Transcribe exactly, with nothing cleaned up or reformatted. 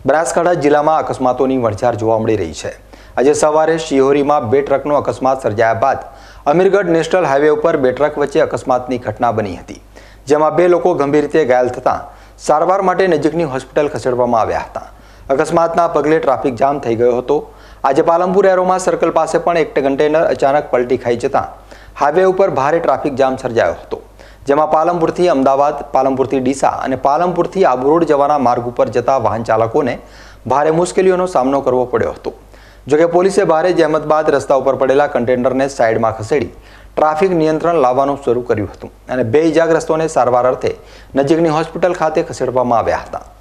બનાસકાંઠા જિલ્લામાં અકસ્માતોની વણઝાર જોવા મળી રહી છે। આજે સવારે શિહોરીમાં બે ટ્રકનો અકસ્માત સર્જાયા બાદ અમીરગઢ નેશનલ હાઈવે ઉપર બે ટ્રક વચ્ચે અકસ્માતની ઘટના બની હતી, જેમાં બે લોકો ગંભીર રીતે ઘાયલ થતા સારવાર માટે નજીકની હોસ્પિટલ ખસેડવામાં આવ્યા હતા। અકસ્માતના પગલે ટ્રાફિક જામ થઈ ગયો હતો। આજે પાલનપુર એરોમા સર્કલ પાસે પણ એક કન્ટેનર અચાનક પલટી ખાઈ જતા હાઈવે ઉપર ભારે ટ્રાફિક જામ સર્જાયો હતો, જેમાં પાલનપુરથી અમદાવાદ, પાલનપુરથી ડીસા અને પાલનપુરથી આબુ રોડ જવાના માર્ગ ઉપર જતા વાહન ચાલકોને ભારે મુશ્કેલીઓનો સામનો કરવો પડ્યો હતો। જોકે પોલીસે ભારે જહેમત બાદ રસ્તા ઉપર પડેલા કન્ટેનરને સાઈડમાં ખસેડી ટ્રાફિક નિયંત્રણ લાવવાનું શરૂ કર્યું હતું અને બે ઇજાગ્રસ્તોને સારવાર અર્થે નજીકની હોસ્પિટલ ખાતે ખસેડવામાં આવ્યા હતા।